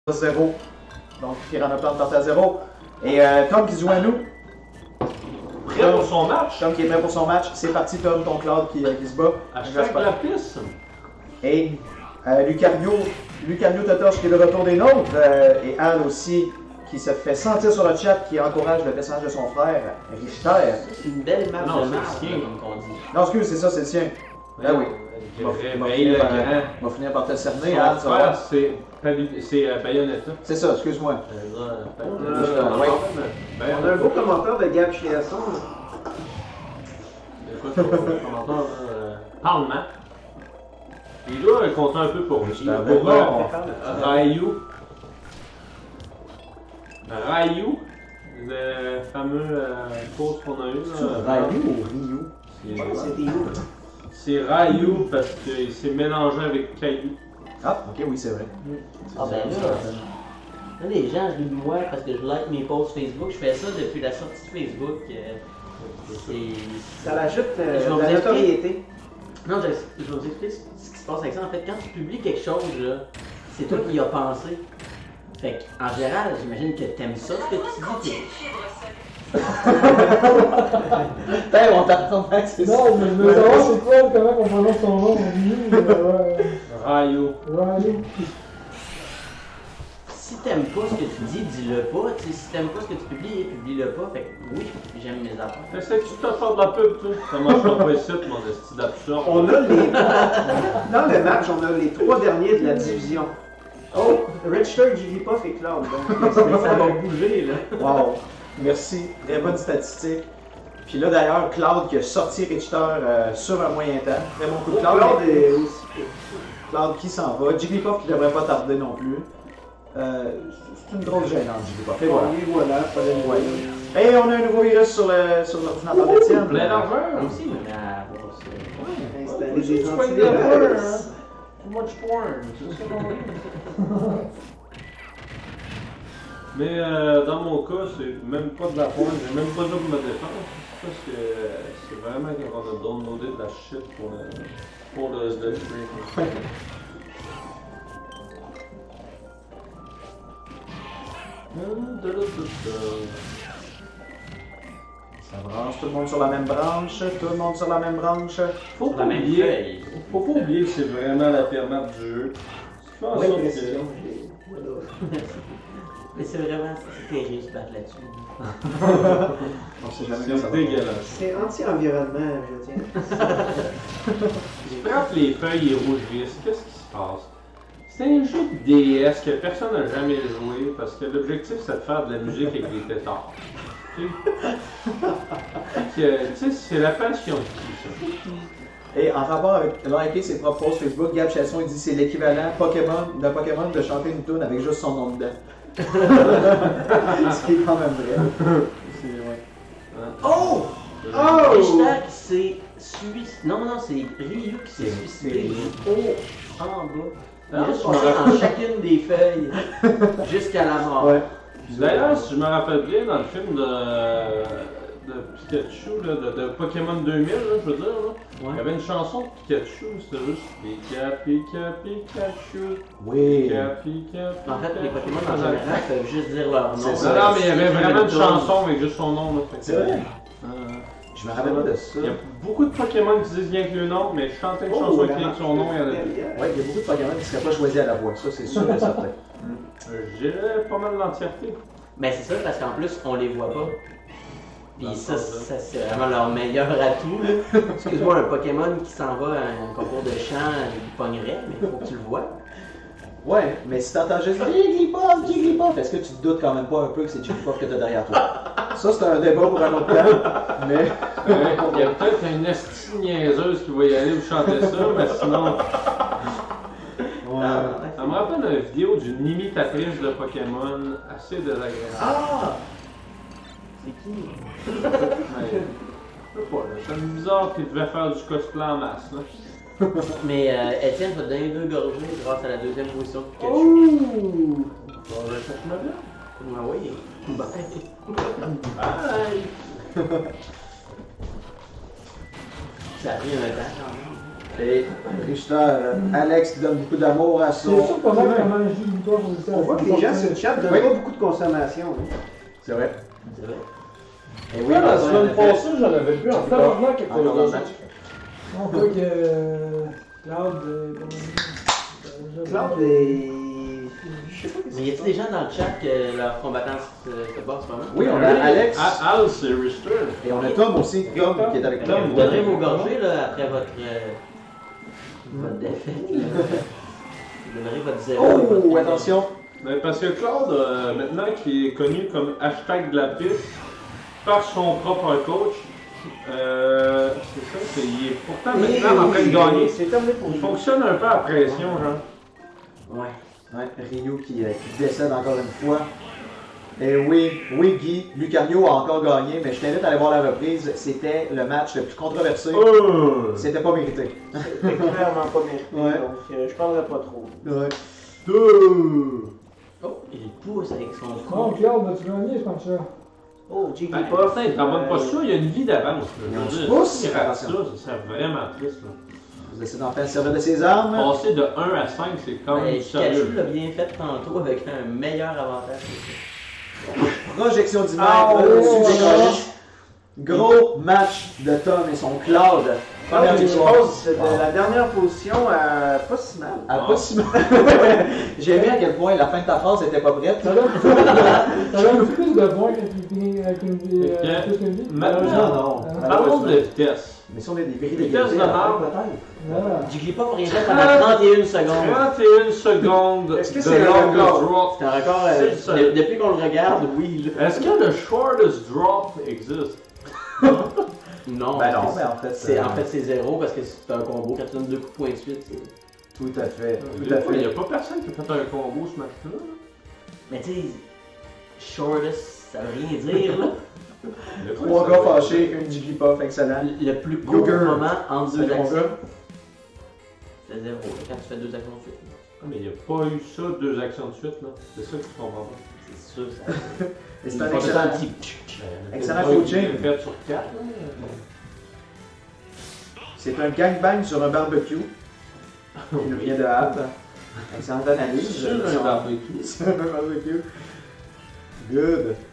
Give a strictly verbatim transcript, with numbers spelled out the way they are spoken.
zéro. Donc, Piranha Plant part à zéro. Et euh, Tom qui se joue à nous. Prêt pour son match? Tom qui est prêt pour son match. C'est parti, Tom, ton Claude qui, qui se bat. Hashtag la piste. Et euh, Lucario, Lucario Totoche qui est de retour des nôtres. Euh, et Anne aussi qui se fait sentir sur le chat, qui encourage le personnage de son frère, Richter. C'est une belle map Non, de c'est map, le sien. comme on dit. Non, excuse, c'est ça, c'est le sien. Ben oui. Il On va, va on va finir finir le par, grand. on va finir par te cerner, Son Anne. ça va? frère, c'est Pali- c'est euh, Bayonetta. C'est ça, excuse-moi. Euh, là, Euh, Euh, ouais. Ben, On a un beau commentaire de Gab Chiasson. écoute, on commentaire, euh, Parlement. Il doit compter un peu pour lui. C'est un Pour bon euh, bord. Ryu. Ryu, le fameux euh, course qu'on a eu. là. Ryu ou Ryu? C'est- C'était où? C'est Ryu parce qu'il s'est mélangé avec Caillou. Ah, ok, oui, c'est vrai. Ah ben là, là, les gens, je ris de moi parce que je like mes posts Facebook. Je fais ça depuis la sortie de Facebook. euh, c'est... Ça l'ajoute euh, Je vais de vous la expliquer. notoriété. Non, je, je vais vous expliquer ce ce qui se passe avec ça. En fait, quand tu publies quelque chose, là, c'est toi qui y as pensé. Fait que, en général, j'imagine que t'aimes ça, ce que tu dis. Putain, on t'attend pas que c'est ça. Non, mais je veux savoir c'est quoi, comment on prononce son nom, Ryu, euh, Ryu. Ryu. Si t'aimes pas ce que tu dis, dis-le pas. Tu sais, si t'aimes pas ce que tu publies, publie-le pas. Fait que oui, j'aime mes affaires. Essaie-tu de te faire de la pub, toi? Ça marche pas pas ici, mon esti d'absurde. On a les. Dans le match, on a les trois derniers de la division. Oh, Richter, Jigglypuff et Cloud. Donc, Mais ça va bouger, là. Wow. Merci. Très bonne statistique. Puis là, d'ailleurs, Cloud qui a sorti Richter euh, sur un moyen temps. Très bon coup de Cloud. Cloud est aussi. Cloud qui s'en va. Jigglypuff qui devrait pas tarder non plus. Euh, c'est une grosse gênante, Jigglypuff. Et voilà. Oui, voilà, fallait le voir. Et on a un nouveau virus sur le sur l'ordinateur d'Étienne. Plein d'argent. Moi aussi, mais à voir ça. Installer des Tu soignes antivirus. de peur, hein? Too much porn, c'est ça qu'on dit. Mais euh, dans mon cas, c'est même pas de la porn, j'ai même pas besoin de me défendre. Parce que euh, c'est vraiment quand on a downloadé de la shit pour le, pour le, le stream. Ça branche tout le monde sur la même branche. Tout le monde sur la même branche. Faut Sur pas la même oublier, feuille. faut pas oublier que c'est vraiment la permette du jeu. Ce qui fait en Oui, sorte question. que... Mais c'est vraiment, c'est terrible de se battre là-dessus. On sait jamais quand ça C'est va. dégueulasse. C'est anti-environnement, je tiens. Quand les feuilles rougissent, qu'est-ce qui se passe? C'est un jeu de D S que personne n'a jamais joué parce que l'objectif c'est de faire de la musique avec des tétards. Tu sais, que, tu sais, c'est la passion de qui ça. Et en rapport avec liker ses propres posts Facebook, Gab Chasson il dit c'est l'équivalent Pokémon de Pokémon de chanter une tune avec juste son nom dedans. Ce qui est quand même vrai. C'est ouais. Oh! Oh! Richter qui s'est suicidé. Non, non, c'est Ryu qui s'est suicidé. Oh, en bas. Il Ah, reste je me passé dans chacune des feuilles jusqu'à la mort. Ouais. D'ailleurs, si je me rappelle bien, dans le film de, de Pikachu, là, de, de Pokémon deux mille, là, je veux dire, là, il y Ouais. avait une chanson de Pikachu, c'était juste Pika Pika Pikachu. Oui. Pika Pika Pika. En fait, les Pokémon en général peuvent juste dire leur nom. C'est Non, ça. non, mais il y avait vraiment une tourne. chanson avec juste son nom. Là, fait que- C'est vrai? Euh, Je me rappelle pas de ça. Il y a beaucoup de Pokémon qui disent rien que le nom, mais chanter une Oh, chanson la avec rien que son nom, il y en a deux. Ouais, il y a beaucoup de Pokémon qui ne seraient pas choisis à la voix, ça c'est sûr et certain. Euh, Je dirais pas mal l'entièreté. Mais c'est ça, parce qu'en plus, on les voit pas. Dans Puis le ça, sens, ça c'est vraiment leur meilleur atout. là. Excuse-moi, un Pokémon qui s'en va à un concours de chant, il pognerait, mais il faut que tu le vois. Ouais, mais si t'entends juste Jigglypuff, Jigglypuff, est-ce que tu te doutes quand même pas un peu que c'est Jigglypuff que t'as derrière toi? Ça c'est un débat pour un autre temps, mais... Euh, Il y a peut-être une esti niaiseuse qui va y aller vous chanter ça, mais sinon. Ouais. Ça me rappelle une vidéo d'une imitatrice de Pokémon assez désagréable. Ah! C'est qui? Mais, je sais pas, là, c'est bizarre qu'il devait faire du cosplay en masse. Là. Mais euh, Étienne va te donner deux gorgées grâce à la deuxième position de Pikachu. Ouh! Bon, je cherche ma vie. Ah oui. Bon. Bye! Ça a pris un temps quand même. Et Richter, euh, Alex qui donne beaucoup d'amour à C'est son... sûr pas mal comment je dis toi pour ça. On voit que les gens sur le chat donnent Oui. pas beaucoup de consommation. hein. C'est vrai. C'est vrai. Et Oui, la dans un semaine effet- passée, j'en avais plus en tabarnak quelque Encore dans le chose. match. On voit que. euh, Cloud. euh, comment on dit? Claude est... Je sais pas Mais y a-t-il des gens dans le chat que leur combattant se se bat en ce moment? Oui, on a Alex A- Al, c'est Richter. et on a Tom aussi. Tom qui est avec Tom, Tom. Vous donnerez vos gorgées là, après votre, euh, votre défaite. là. Vous donnerez votre zéro. et Oh, votre- attention. Ben, parce que Claude, euh, maintenant qui est connu comme hashtag de la piste par son propre coach, euh, c'est ça, c'est, il est pourtant maintenant en train de gagner. C'est terminé pour Il nous. fonctionne un peu à pression, genre. Ouais. Ouais, Ryu qui, euh, qui décède encore une fois. Et oui, oui Guy, Lucario a encore gagné, mais je t'invite à aller voir la reprise. C'était le match le plus controversé. Oh! C'était pas mérité. C'était clairement pas mérité, Ouais. donc euh, je parlerai pas trop. Ouais. Oh, il pousse avec son Non, front. Cloud, vas-tu gagner ce match-là? Oh, Ben, Jigglypuff. peut-être, en bonne euh, posture, il y a une vie d'avance. là. Mais on Je veux se dire, pousse, s'il rate ça, attention. ça serait vraiment triste. Là. Vous essayez d'en faire servir de ses armes. Passer de un à cinq, c'est quand même Ouais, Pikachu sérieux. l'a bien fait tantôt avec un meilleur avantage. Projection du Ah, maître, oh, dessus des oh, colis. Gros match de Tom et son Cloud. Première Claude, il victoire. passe de la dernière position à pas si mal. Ah, pas si mal. J'ai aimé à quel point la fin de ta phrase était pas prête. Ça donne ça donne plus de points que tu finis avec une vie. Ok. euh, plus qu'une vie. Maintenant, Ah, parlons de vitesse. Mais si on est des vérités Vitesse de marbre. voilà. Jigglypuff rien fait pendant trente et une secondes. trente et une secondes Est-ce que de c'est le long record? drop. C'est un record, euh, C'est ça. de- depuis qu'on le regarde, oui. Là. Est-ce que le shortest drop existe? Non, Ben non, parce que mais en fait, c'est euh, en fait c'est zéro parce que c'est un combo. Quand tu donnes deux coups de poing de suite, c'est. Tout à fait. Il Tout à n'y a fait. pas personne qui a fait un combo ce match-là. Mais tu sais, shortest, ça veut rien dire là. Le Trois truc, gars ça- fâchés, une Jigglypuff, excellent. Le plus court Yogur. moment entre deux Salut, mon actions, gars. c'est zéro. Quand tu fais deux actions de suite, Ah, mais il n'y a pas eu ça, deux actions de suite, là. C'est ça que tu comprends pas. c'est sûr ça. Et c'est Il un faut excellent un petit. Ben, Excellent il y en a coaching. qui l'ont fait sur quatre, là. C'est un gangbang sur un barbecue. Il nous vient de Hâte. Excellente analyse. Sur un barbecue. Sur un barbecue. Good.